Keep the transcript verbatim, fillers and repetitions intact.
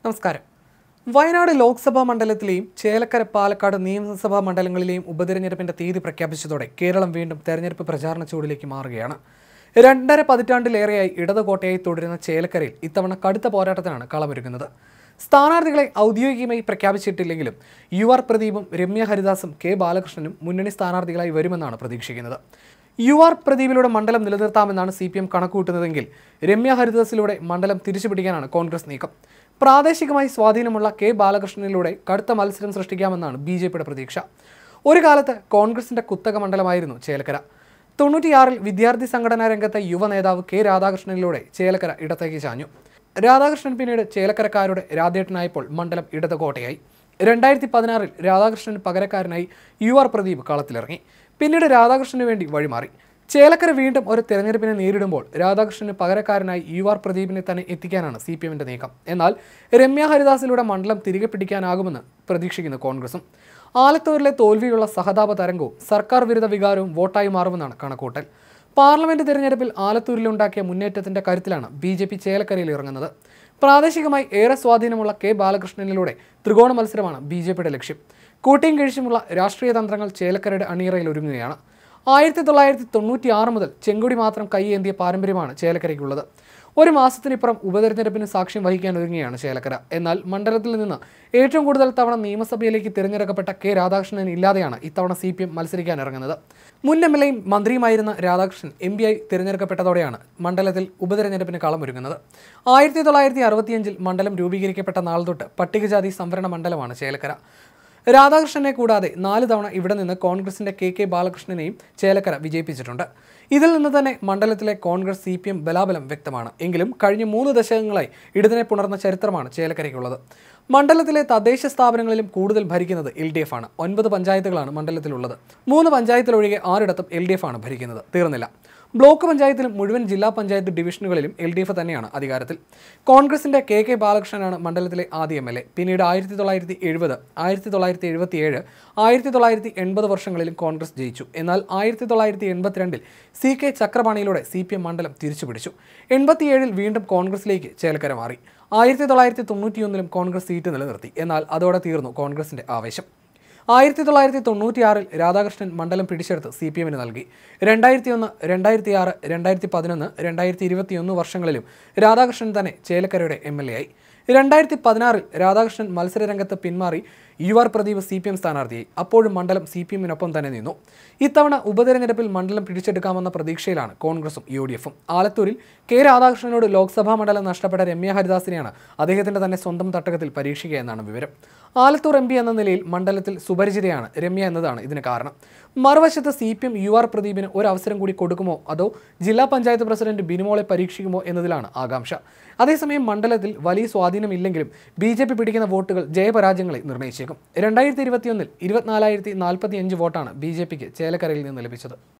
നമസ്കാരം. വയനാട് ലോക്സഭാ മണ്ഡലത്തിലെയും ചേലക്കര പാലക്കാട് നിയമസഭാ മണ്ഡലങ്ങളിലെയും ഉപതെരഞ്ഞെടുപ്പിന്റെ തീയതി പ്രഖ്യാപിച്ചതോടെ കേരളം വീണ്ടും തെരഞ്ഞെടുപ്പ് പ്രചാരണ ചൂടിലേക്ക് മാറുകയാണ്. രണ്ടര പതിറ്റാണ്ടിലേറെയായി ഇടതുകോട്ടയായി തുടരുന്ന ചേലക്കരയിൽ ഇത്തവണ കടുത്ത പോരാട്ടത്തിനാണ് കളമൊരുങ്ങുന്നത്. സ്ഥാനാർത്ഥികളെ ഔദ്യോഗികമായി പ്രഖ്യാപിച്ചിട്ടില്ലെങ്കിലും യു ആർ പ്രദീപും രമ്യ ഹരിദാസും കെ ബാലകൃഷ്ണനും മുന്നണി സ്ഥാനാർത്ഥികളായി വരുമെന്നാണ് പ്രതീക്ഷിക്കുന്നത്. യു ആർ പ്രദീപിലൂടെ മണ്ഡലം നിലനിർത്താമെന്നാണ് സി പി എം കണക്കുകൂട്ടുന്നതെങ്കിൽ രമ്യ ഹരിദാസിലൂടെ മണ്ഡലം തിരിച്ചുപിടിക്കാനാണ് കോൺഗ്രസ് നീക്കം. പ്രാദേശികമായി സ്വാധീനമുള്ള കെ ബാലകൃഷ്ണനിലൂടെ കടുത്ത മത്സരം സൃഷ്ടിക്കാമെന്നാണ് ബി ജെ പിയുടെ പ്രതീക്ഷ. ഒരു കാലത്ത് കോൺഗ്രസിന്റെ കുത്തക മണ്ഡലമായിരുന്നു ചേലക്കര. തൊണ്ണൂറ്റിയാറിൽ വിദ്യാർത്ഥി സംഘടനാ രംഗത്തെ യുവ നേതാവ് കെ രാധാകൃഷ്ണനിലൂടെ ചേലക്കര ഇടത്തേക്ക് ചാഞ്ഞു. രാധാകൃഷ്ണൻ പിന്നീട് ചേലക്കരക്കാരുടെ രാധേട്ടനായപ്പോൾ മണ്ഡലം ഇടതുകോട്ടയായി. രണ്ടായിരത്തി പതിനാറിൽ രാധാകൃഷ്ണന് പകരക്കാരനായി യു ആർ പ്രദീപ് കളത്തിലിറങ്ങി. പിന്നീട് രാധാകൃഷ്ണന് വേണ്ടി വഴിമാറി. ചേലക്കര വീണ്ടും ഒരു തെരഞ്ഞെടുപ്പിനെ നേരിടുമ്പോൾ രാധാകൃഷ്ണന് പകരക്കാരനായി യു ആർ പ്രദീപിനെ തന്നെ എത്തിക്കാനാണ് സി പി എമ്മിന്റെ നീക്കം. എന്നാൽ രമ്യ ഹരിദാസിലൂടെ മണ്ഡലം തിരികെ പിടിക്കാനാകുമെന്ന് പ്രതീക്ഷിക്കുന്നു കോൺഗ്രസും. ആലത്തൂരിലെ തോൽവിയുള്ള സഹതാപ തരംഗവും സർക്കാർ വിരുദ്ധ വികാരവും വോട്ടായി മാറുമെന്നാണ് കണക്കൂട്ടൽ. പാർലമെന്റ് തെരഞ്ഞെടുപ്പിൽ ആലത്തൂരിലുണ്ടാക്കിയ മുന്നേറ്റത്തിന്റെ കരുത്തിലാണ് ബി ജെ പി ചേലക്കരയിൽ ഇറങ്ങുന്നത്. പ്രാദേശികമായി ഏറെ സ്വാധീനമുള്ള കെ ബാലകൃഷ്ണനിലൂടെ ത്രികോണ മത്സരമാണ് ബി ജെ പിയുടെ ലക്ഷ്യം. കൂട്ടിയും കിഴിച്ചുമുള്ള രാഷ്ട്രീയ തന്ത്രങ്ങൾ ചേലക്കരയുടെ അണിയറയിൽ ഒരുങ്ങുകയാണ്. ആയിരത്തി തൊള്ളായിരത്തി തൊണ്ണൂറ്റി ആറ് മുതൽ ചെങ്കൊടി മാത്രം കൈയേന്തിയ പാരമ്പര്യമാണ് ചേലക്കരയ്ക്കുള്ളത്. ഒരു മാസത്തിനിപ്പുറം ഉപതെരഞ്ഞെടുപ്പിന് സാക്ഷ്യം വഹിക്കാൻ ഒരുങ്ങുകയാണ് ചേലക്കര. എന്നാൽ മണ്ഡലത്തിൽ നിന്ന് ഏറ്റവും കൂടുതൽ തവണ നിയമസഭയിലേക്ക് തിരഞ്ഞെടുക്കപ്പെട്ട കെ രാധാകൃഷ്ണൻ ഇല്ലാതെയാണ് ഇത്തവണ സി പി എം മത്സരിക്കാൻ ഇറങ്ങുന്നത്. മുൻ എം എൽ എയും മന്ത്രിയുമായിരുന്ന രാധാകൃഷ്ണൻ എം പി ആയി തിരഞ്ഞെടുക്കപ്പെട്ടതോടെയാണ് മണ്ഡലത്തിൽ ഉപതെരഞ്ഞെടുപ്പിന് കളമൊരുങ്ങുന്നത്. ആയിരത്തി തൊള്ളായിരത്തി അറുപത്തിയഞ്ചിൽ മണ്ഡലം രൂപീകരിക്കപ്പെട്ട നാൾ തൊട്ട് പട്ടികജാതി സംവരണ മണ്ഡലമാണ് ചേലക്കര. രാധാകൃഷ്ണനെ കൂടാതെ നാല് തവണ ഇവിടെ നിന്ന് കോൺഗ്രസിന്റെ കെ കെ ബാലകൃഷ്ണനെയും ചേലക്കര വിജയിപ്പിച്ചിട്ടുണ്ട്. ഇതിൽ നിന്ന് തന്നെ മണ്ഡലത്തിലെ കോൺഗ്രസ് സി പി എം ബലാബലം വ്യക്തമാണ്. എങ്കിലും കഴിഞ്ഞ മൂന്ന് ദശകങ്ങളായി ഇടതിനെ പുണർന്ന ചരിത്രമാണ് ചേലക്കരയ്ക്കുള്ളത്. മണ്ഡലത്തിലെ തദ്ദേശ സ്ഥാപനങ്ങളിലും കൂടുതൽ ഭരിക്കുന്നത് എൽ ഡി എഫ് ആണ്. ഒൻപത് പഞ്ചായത്തുകളാണ് മണ്ഡലത്തിലുള്ളത്. മൂന്ന് പഞ്ചായത്തിലൊഴികെ ആറിടത്തും എൽ ഡി എഫ് ആണ് ഭരിക്കുന്നത്. തീർന്നില്ല, ബ്ലോക്ക് പഞ്ചായത്തിലും മുഴുവൻ ജില്ലാ പഞ്ചായത്ത് ഡിവിഷനുകളിലും എൽ ഡി എഫ് തന്നെയാണ് അധികാരത്തിൽ. കോൺഗ്രസിന്റെ കെ കെ ബാലകൃഷ്ണനാണ് മണ്ഡലത്തിലെ ആദ്യ എം എൽ എ. പിന്നീട് ആയിരത്തി തൊള്ളായിരത്തി എഴുപത് ആയിരത്തി തൊള്ളായിരത്തി എഴുപത്തി ഏഴ് ആയിരത്തി തൊള്ളായിരത്തി എൺപത് വർഷങ്ങളിലും കോൺഗ്രസ് ജയിച്ചു. എന്നാൽ ആയിരത്തി തൊള്ളായിരത്തി എൺപത്തിരണ്ടിൽ സി കെ ചക്രപാണിയിലൂടെ സി പി എം മണ്ഡലം തിരിച്ചുപിടിച്ചു. എൺപത്തിയേഴിൽ വീണ്ടും കോൺഗ്രസിലേക്ക് ചേലക്കര മാറി. ആയിരത്തി തൊള്ളായിരത്തി തൊണ്ണൂറ്റിയൊന്നിലും കോൺഗ്രസ് സീറ്റ് നിലനിർത്തി. എന്നാൽ അതോടെ തീർന്നു കോൺഗ്രസിന്റെ ആവേശം. ആയിരത്തി തൊള്ളായിരത്തി തൊണ്ണൂറ്റിയാറിൽ രാധാകൃഷ്ണൻ മണ്ഡലം പിടിച്ചെടുത്ത് സി പി എമ്മിന് നൽകി. രണ്ടായിരത്തി ഒന്ന് രണ്ടായിരത്തി ആറ് രണ്ടായിരത്തി പതിനൊന്ന് രണ്ടായിരത്തി ഇരുപത്തിയൊന്ന് വർഷങ്ങളിലും രാധാകൃഷ്ണൻ തന്നെ ചേലക്കരയുടെ എം എൽ എ ആയി. രണ്ടായിരത്തി പതിനാറിൽ രാധാകൃഷ്ണൻ മത്സരരംഗത്ത് പിന്മാറി U R Pradeep C P M സ്ഥാനാർത്ഥിയായി. അപ്പോഴും മണ്ഡലം സി പി എമ്മിനൊപ്പം തന്നെ നിന്നു. ഇത്തവണ ഉപതെരഞ്ഞെടുപ്പിൽ മണ്ഡലം പിടിച്ചെടുക്കാമെന്ന പ്രതീക്ഷയിലാണ് കോൺഗ്രസും യു ഡി എഫും. ആലത്തൂരിൽ കെ രാധാകൃഷ്ണനോട് ലോക്സഭാ മണ്ഡലം നഷ്ടപ്പെട്ട രമ്യ ഹരിദാസിനെയാണ് അദ്ദേഹത്തിന്റെ തന്നെ സ്വന്തം തട്ടകത്തിൽ പരീക്ഷിക്കുക എന്നാണ് വിവരം. ആലത്തൂർ എം പി എന്ന നിലയിൽ മണ്ഡലത്തിൽ സുപരിചിതയാണ് രമ്യ എന്നതാണ് ഇതിന് കാരണം. മറുവശത്ത് C P M U R പ്രദീപിന് ഒരു അവസരം കൂടി കൊടുക്കുമോ അതോ ജില്ലാ പഞ്ചായത്ത് പ്രസിഡന്റ് ബിനുമോളെ പരീക്ഷിക്കുമോ എന്നതിലാണ് ആകാംക്ഷ. അതേസമയം മണ്ഡലത്തിൽ വലിയ സ്വാധീനമില്ലെങ്കിലും ബി ജെ പി പിടിക്കുന്ന വോട്ടുകൾ ജയപരാജയങ്ങളെ നിർണ്ണയിച്ചേക്കും. രണ്ടായിരത്തി ഇരുപത്തിയൊന്നിൽ ഇരുപത്തിനാലായിരത്തി നാൽപ്പത്തി അഞ്ച് വോട്ടാണ് ബി ജെ പിക്ക് ചേലക്കരയിൽ നിന്ന് ലഭിച്ചത്.